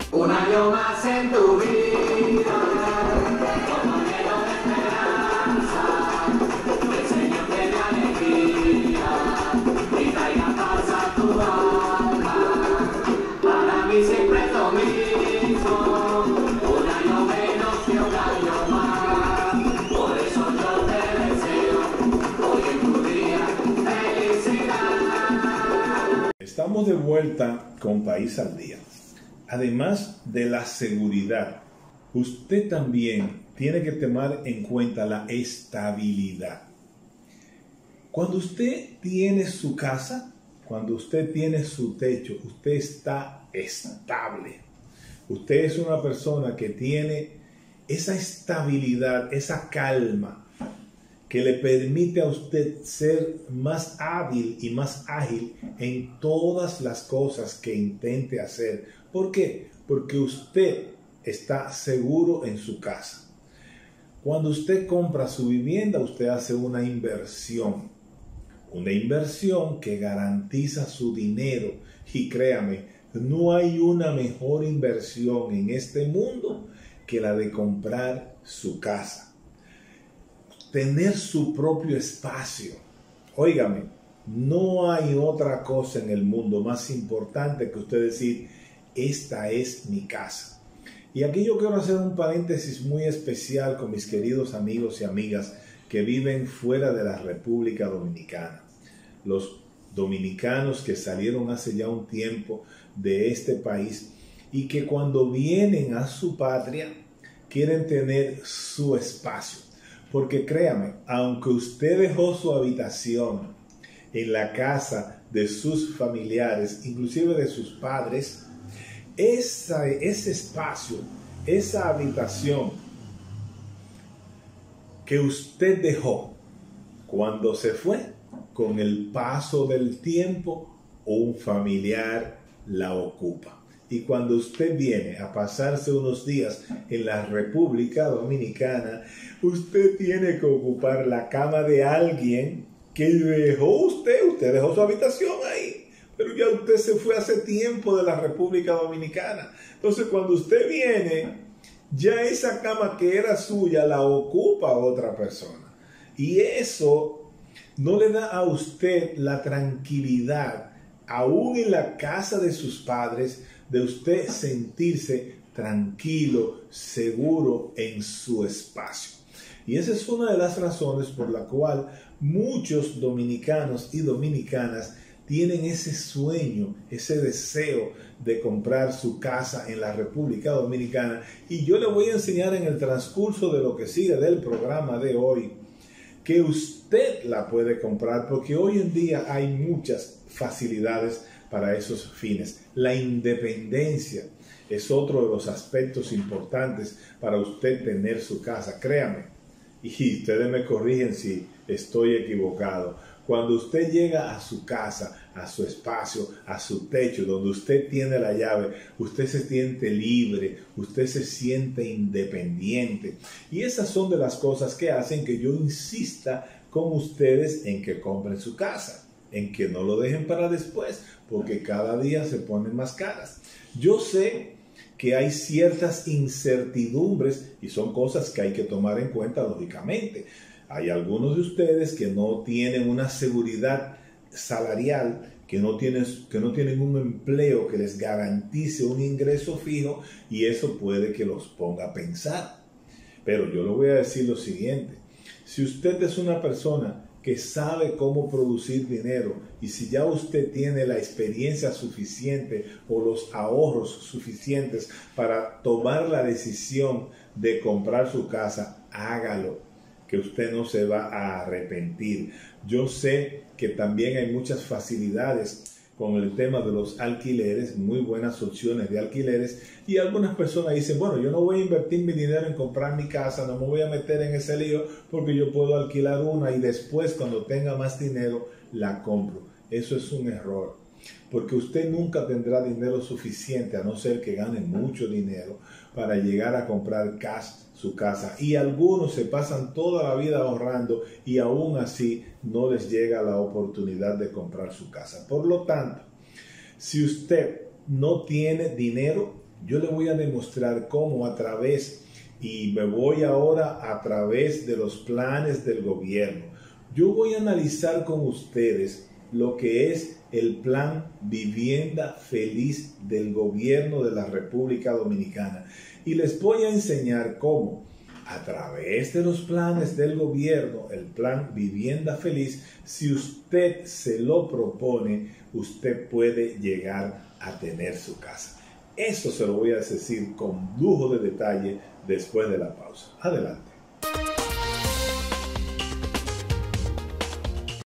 Un año más en tu vida, como lleno de esperanza, el Señor te dé alegría y traiga paz a tu alma. Para mí siempre es lo mismo, un año menos que un año más. Por eso yo te deseo hoy en tu día felicidad. Estamos de vuelta con País al Día. Además de la seguridad, usted también tiene que tomar en cuenta la estabilidad. Cuando usted tiene su casa, cuando usted tiene su techo, usted está estable. Usted es una persona que tiene esa estabilidad, esa calma, que le permite a usted ser más hábil y más ágil en todas las cosas que intente hacer. ¿Por qué? Porque usted está seguro en su casa. Cuando usted compra su vivienda, usted hace una inversión que garantiza su dinero. Y créame, no hay una mejor inversión en este mundo que la de comprar su casa. Tener su propio espacio. Óigame, no hay otra cosa en el mundo más importante que usted decir, esta es mi casa. Y aquí yo quiero hacer un paréntesis muy especial con mis queridos amigos y amigas que viven fuera de la República Dominicana. Los dominicanos que salieron hace ya un tiempo de este país y que cuando vienen a su patria quieren tener su espacio. Porque créame, aunque usted dejó su habitación en la casa de sus familiares, inclusive de sus padres, ese espacio, esa habitación que usted dejó cuando se fue, con el paso del tiempo, un familiar la ocupa. Y cuando usted viene a pasarse unos días en la República Dominicana, usted tiene que ocupar la cama de alguien que dejó usted dejó su habitación ahí. Pero ya usted se fue hace tiempo de la República Dominicana. Entonces, cuando usted viene, ya esa cama que era suya la ocupa otra persona. Y eso no le da a usted la tranquilidad, aún en la casa de sus padres, de usted sentirse tranquilo, seguro en su espacio. Y esa es una de las razones por la cual muchos dominicanos y dominicanas tienen ese sueño, ese deseo de comprar su casa en la República Dominicana. Y yo le voy a enseñar en el transcurso de lo que sigue del programa de hoy, que usted la puede comprar, porque hoy en día hay muchas facilidades para esos fines. La independencia es otro de los aspectos importantes para usted tener su casa. Créame, y ustedes me corrigen si estoy equivocado. Cuando usted llega a su casa, a su espacio, a su techo, donde usted tiene la llave, usted se siente libre, usted se siente independiente. Y esas son de las cosas que hacen que yo insista con ustedes en que compren su casa, en que no lo dejen para después, porque cada día se ponen más caras. Yo sé que hay ciertas incertidumbres y son cosas que hay que tomar en cuenta, lógicamente. Hay algunos de ustedes que no tienen una seguridad salarial, que no tienen un empleo que les garantice un ingreso fijo, y eso puede que los ponga a pensar. Pero yo le voy a decir lo siguiente: si usted es una persona que sabe cómo producir dinero, y si ya usted tiene la experiencia suficiente o los ahorros suficientes para tomar la decisión de comprar su casa, hágalo, que usted no se va a arrepentir. Yo sé que también hay muchas facilidades con el tema de los alquileres, muy buenas opciones de alquileres, y algunas personas dicen, bueno, yo no voy a invertir mi dinero en comprar mi casa, no me voy a meter en ese lío porque yo puedo alquilar una y después cuando tenga más dinero la compro. Eso es un error, porque usted nunca tendrá dinero suficiente, a no ser que gane mucho dinero, para llegar a comprar su casa. Y algunos se pasan toda la vida ahorrando y aún así no les llega la oportunidad de comprar su casa. Por lo tanto, si usted no tiene dinero, Yo le voy a demostrar cómo y me voy ahora a través de los planes del gobierno. Yo voy a analizar con ustedes lo que es el plan Vivienda Feliz del gobierno de la República Dominicana. Y les voy a enseñar cómo, a través de los planes del gobierno, el plan Vivienda Feliz, si usted se lo propone, usted puede llegar a tener su casa. Eso se lo voy a decir con lujo de detalle después de la pausa. Adelante.